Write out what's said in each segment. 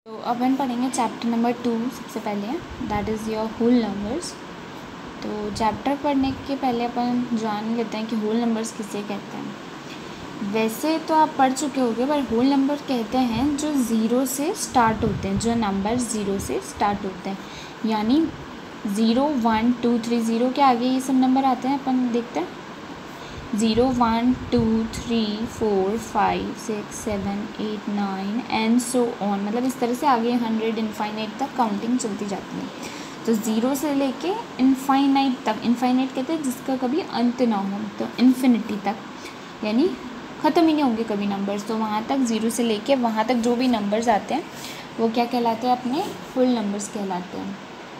तो अपन पढ़ेंगे chapter number 2 सबसे पहले, that is your whole numbers. तो चैप्टर पढ़ने के पहले अपन जान लेते हैं कि होल नंबर्स किसे कहते हैं। वैसे तो आप पढ़ चुके होंगे, पर होल नंबर कहते हैं जो ज़ीरो से स्टार्ट होते हैं, जो नंबर ज़ीरो से स्टार्ट होते हैं, यानी 0 1 2 3 ज़ीरो के आगे ये सब नंबर आते हैं। अपन देखते हैं 0 1 2 3 4 5 6 7 8 9 एंड सो ऑन, मतलब इस तरह से आगे 100 इनफाइनाइट तक काउंटिंग चलती जाती है। तो ज़ीरो से लेके इनफाइनाइट तक, इनफाइनाइट कहते हैं जिसका कभी अंत ना हो, तो इन्फिनिटी तक, यानी ख़त्म ही नहीं होंगे कभी नंबर्स। तो वहाँ तक, ज़ीरो से लेके वहाँ तक जो भी नंबर्स आते हैं वो क्या कहलाते हैं, अपने फुल नंबर्स कहलाते हैं।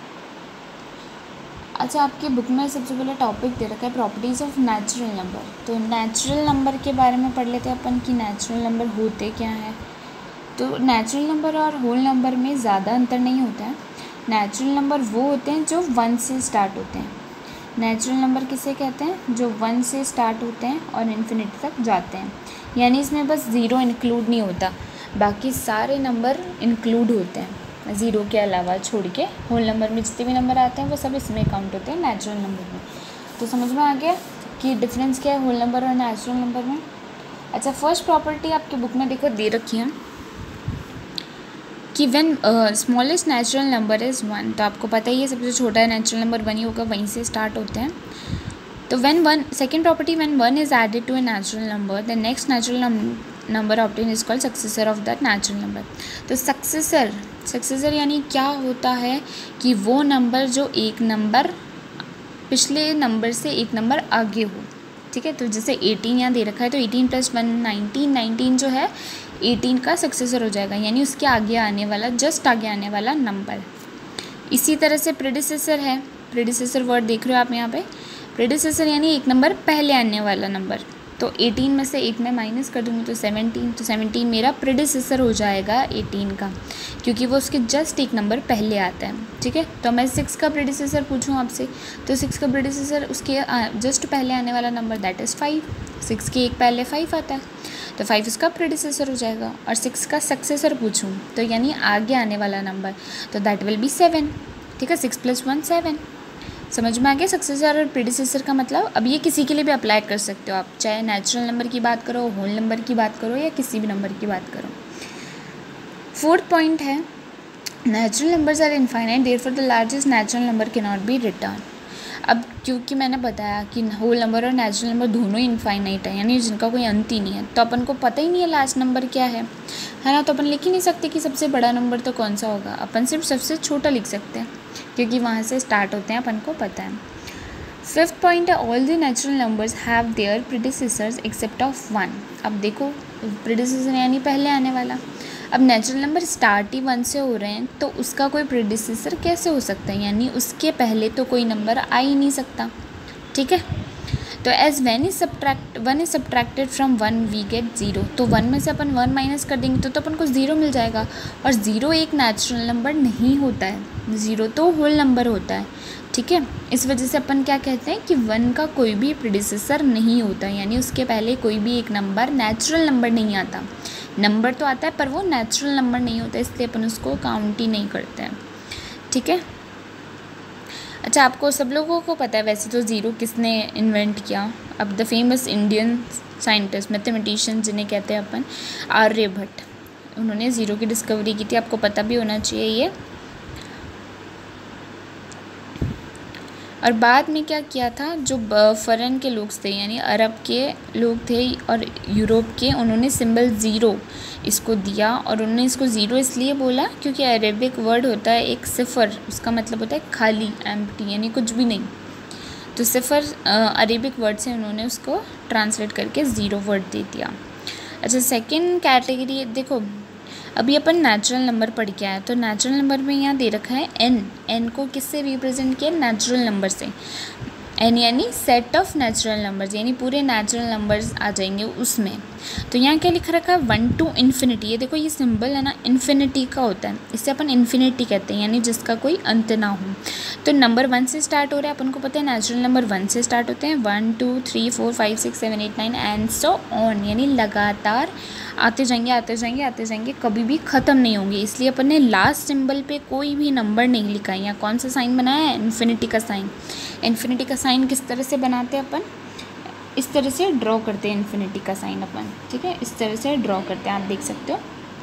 अच्छा, आपकी बुक में सबसे पहले टॉपिक दे रखा है प्रॉपर्टीज़ ऑफ नेचुरल नंबर। तो नेचुरल नंबर के बारे में पढ़ लेते हैं अपन कि नेचुरल नंबर होते क्या हैं। तो नेचुरल नंबर और होल नंबर में ज़्यादा अंतर नहीं होता है। नेचुरल नंबर वो होते हैं जो 1 से स्टार्ट होते हैं। नेचुरल नंबर किसे कहते हैं, जो 1 से स्टार्ट होते हैं और इन्फिनिटी तक जाते हैं, यानी इसमें बस ज़ीरो इंक्लूड नहीं होता, बाकी सारे नंबर इंक्लूड होते हैं ज़ीरो के अलावा छोड़ के। होल नंबर में जितने भी नंबर आते हैं वो सब इसमें काउंट होते हैं नेचुरल नंबर में। तो समझ में आ गया कि डिफरेंस क्या है होल नंबर और नेचुरल नंबर में। अच्छा, फर्स्ट प्रॉपर्टी आपकी बुक में देखो दे रखी है कि when smallest natural number is 1। तो आपको पता ही है सबसे छोटा है नेचुरल नंबर 1 ही होगा, वहीं से स्टार्ट होते हैं। तो second property, when 1 is added to a natural number, the next natural number obtain is called successor of that natural number. तो सक्सेसर यानी क्या होता है कि वो नंबर जो एक नंबर पिछले नंबर से एक नंबर आगे हो। ठीक है, तो जैसे 18 यहाँ दे रखा है, तो 18 + 1 19 जो है 18 का सक्सेसर हो जाएगा, यानी उसके आगे आने वाला, जस्ट आगे आने वाला नंबर। इसी तरह से प्रेडिसेसर है, प्रेडिसेसर वर्ड देख रहे हो आप यहाँ पे, प्रेडिसेसर यानी एक नंबर पहले आने वाला नंबर। तो 18 में से एक मैं माइनस कर दूँगी तो 17, तो 17 मेरा प्रेडिसेसर हो जाएगा 18 का, क्योंकि वो उसके जस्ट एक नंबर पहले आता है। ठीक है, तो मैं 6 का प्रेडिसेसर पूछूँ आपसे, तो 6 का प्रेडिसेसर उसके जस्ट पहले आने वाला नंबर दैट इज़ 5। 6 के एक पहले 5 आता है, तो 5 उसका प्रेडिसेसर हो जाएगा। और 6 का सक्सेसर पूछूँ तो यानी आगे आने वाला नंबर, तो दैट विल बी 7। ठीक है, 6 + 1 7। समझ में आ गया सक्सेसर और प्रेडिसेसर का मतलब। अब ये किसी के लिए भी अप्लाई कर सकते हो आप, चाहे नेचुरल नंबर की बात करो, होल नंबर की बात करो, या किसी भी नंबर की बात करो। फोर्थ पॉइंट है, natural numbers are infinite, therefore the largest natural number can not be return. अब क्योंकि मैंने बताया कि होल नंबर और नेचुरल नंबर दोनों ही इनफाइनाइट है, यानी जिनका कोई अंत ही नहीं है, तो अपन को पता ही नहीं है लास्ट नंबर क्या है ना। तो अपन लिख ही नहीं सकते कि सबसे बड़ा नंबर तो कौन सा होगा, अपन सिर्फ सबसे छोटा लिख सकते हैं क्योंकि वहाँ से स्टार्ट होते हैं, अपन को पता है। फिफ्थ पॉइंट है, all the natural numbers have their predecessors except of 1। अब देखो, प्रेडिसेसर यानी पहले आने वाला। अब नेचुरल नंबर स्टार्ट ही 1 से हो रहे हैं, तो उसका कोई प्रेडिसेसर कैसे हो सकता है, यानी उसके पहले तो कोई नंबर आ ही नहीं सकता। ठीक है, तो as 1 is subtracted from 1 we get 0। तो 1 में से अपन 1 माइनस कर देंगे तो अपन को 0 मिल जाएगा, और 0 एक नेचुरल नंबर नहीं होता है, 0 तो होल नंबर होता है। ठीक है, इस वजह से अपन क्या कहते हैं कि 1 का कोई भी प्रेडिसेसर नहीं होता, यानी उसके पहले कोई भी एक नंबर नेचुरल नंबर नहीं आता। नंबर तो आता है पर वो नेचुरल नंबर नहीं होता, इसलिए अपन उसको काउंट ही नहीं करते हैं। ठीक है, अच्छा, आपको सब लोगों को पता है वैसे तो ज़ीरो किसने इन्वेंट किया। अब the famous Indian scientist mathematician जिन्हें कहते हैं अपन आर्यभट्ट, उन्होंने ज़ीरो की डिस्कवरी की थी, आपको पता भी होना चाहिए ये। और बाद में क्या किया था, जो फॉरेन के लोग थे, यानी अरब के लोग थे और यूरोप के, उन्होंने सिंबल ज़ीरो इसको दिया, और उन्होंने इसको ज़ीरो इसलिए बोला क्योंकि अरेबिक वर्ड होता है एक सिफ़र, उसका मतलब होता है खाली, एम्प्टी, यानी कुछ भी नहीं। तो सिफ़र अरेबिक वर्ड से उन्होंने उसको ट्रांसलेट करके ज़ीरो वर्ड दे दिया। अच्छा, सेकेंड कैटेगरी देखो, अभी अपन नेचुरल नंबर पढ़ के आए, तो नेचुरल नंबर में यहाँ दे रखा है एन को किससे रिप्रेजेंट किया, नेचुरल नंबर से। एन यानी सेट ऑफ नेचुरल नंबर्स, यानी पूरे नेचुरल नंबर्स आ जाएंगे उसमें। तो यहाँ क्या लिखा रखा है, 1 to इन्फिनिटी। ये देखो, ये सिंबल है ना इन्फिनिटी का होता है, इससे अपन इन्फिनिटी कहते हैं, यानी जिसका कोई अंत ना हो। तो नंबर 1 से स्टार्ट हो रहा है, अपन को पता है नेचुरल नंबर 1 से स्टार्ट होते हैं, 1 2 3 4 5 6 7 8 9 एंड सो ऑन, यानी लगातार आते जाएंगे आते जाएंगे आते जाएंगे, कभी भी ख़त्म नहीं होंगे। इसलिए अपन ने लास्ट सिंबल पे कोई भी नंबर नहीं लिखा है। यहाँ कौन सा साइन बनाया है? इन्फिनिटी का साइन। इन्फिनिटी का साइन किस तरह से बनाते हैं अपन? इस तरह से ड्रॉ करते हैं इन्फिनिटी का साइन अपन, ठीक है, इस तरह से ड्रॉ करते हैं, आप देख सकते हो।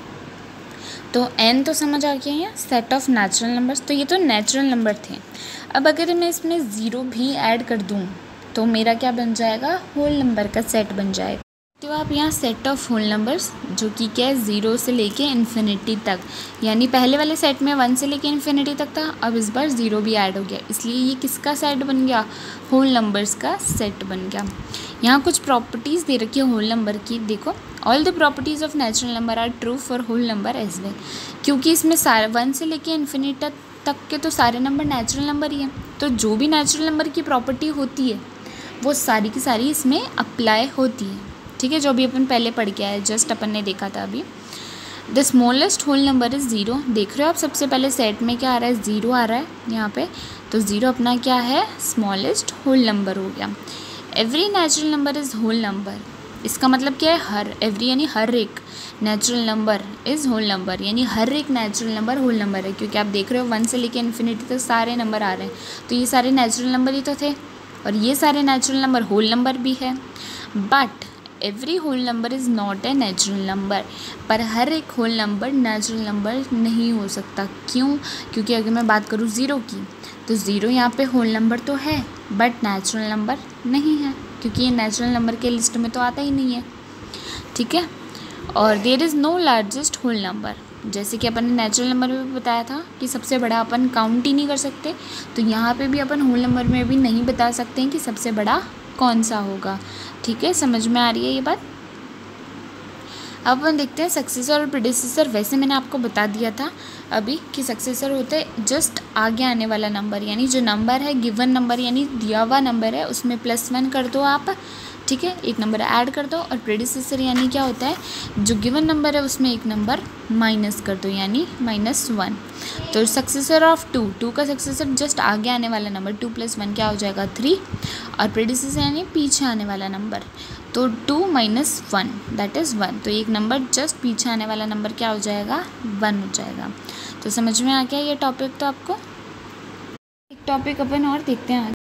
तो n तो समझ आ गया है, सेट ऑफ नेचुरल नंबर्स। तो ये तो नेचुरल नंबर थे। अब अगर मैं इसमें ज़ीरो भी ऐड कर दूँ तो मेरा क्या बन जाएगा? होल नंबर का सेट बन जाएगा। तो आप यहाँ सेट ऑफ होल नंबर्स, जो कि क्या है, 0 से लेके इन्फिनिटी तक, यानी पहले वाले सेट में 1 से लेके इन्फिनिटी तक था, अब इस बार 0 भी ऐड हो गया, इसलिए ये किसका सेट बन गया? होल नंबर्स का सेट बन गया। यहाँ कुछ प्रॉपर्टीज़ दे रखी है होल नंबर की, देखो, all the properties of natural number are true for whole number as well. क्योंकि इसमें सारे 1 से लेके इन्फिनिटी तक के तो सारे नंबर नेचुरल नंबर ही हैं, तो जो भी नेचुरल नंबर की प्रॉपर्टी होती है वो सारी की सारी इसमें अप्लाई होती है, ठीक है, जो भी अपन पहले पढ़ के आए, जस्ट अपन ने देखा था अभी। The smallest whole number is 0। देख रहे हो आप, सबसे पहले सेट में क्या आ रहा है? 0 आ रहा है यहाँ पे, तो 0 अपना क्या है? स्मॉलेस्ट होल नंबर हो गया। Every natural number is whole number, इसका मतलब क्या है? हर, एवरी यानी हर एक, natural number is whole number, यानी हर एक नेचुरल नंबर होल नंबर है। क्योंकि आप देख रहे हो 1 से लेकर इन्फिनिटी तक सारे नंबर आ रहे हैं, तो ये सारे नेचुरल नंबर ही तो थे, और ये सारे नेचुरल नंबर होल नंबर भी है। But every whole number is not a natural number, पर हर एक होल नंबर नेचुरल नंबर नहीं हो सकता। क्यों? क्योंकि अगर मैं बात करूँ 0 की, तो 0 यहाँ पे होल नंबर तो है बट नेचुरल नंबर नहीं है, क्योंकि ये नेचुरल नंबर के लिस्ट में तो आता ही नहीं है, ठीक है। और there is no largest whole number, जैसे कि अपन ने नेचुरल नंबर में भी बताया था कि सबसे बड़ा अपन काउंट ही नहीं कर सकते, तो यहाँ पे भी अपन होल नंबर में भी नहीं बता सकते हैं कि सबसे बड़ा कौन सा होगा, ठीक है। समझ में आ रही है ये बात? अब अपन देखते हैं सक्सेसर और प्रेडिसेसर। वैसे मैंने आपको बता दिया था अभी कि सक्सेसर होते जस्ट आगे आने वाला नंबर, यानी जो नंबर है गिवन नंबर यानी दिया हुआ नंबर है उसमें +1 कर दो आप, ठीक है, एक नंबर ऐड कर दो। और प्रेडिसेसर यानी क्या होता है? जो गिवन नंबर है उसमें एक नंबर माइनस कर दो, यानी -1। तो सक्सेसर ऑफ 2 का सक्सेसर जस्ट आगे आने वाला नंबर, 2 + 1 क्या हो जाएगा? 3। और प्रेडिसेसर यानी पीछे आने वाला नंबर, तो 2 - 1 दैट इज़ 1। तो एक नंबर जस्ट पीछे आने वाला नंबर क्या हो जाएगा? 1 हो जाएगा। तो समझ में आ गया ये टॉपिक? तो आपको एक टॉपिक अपन और देखते हैं।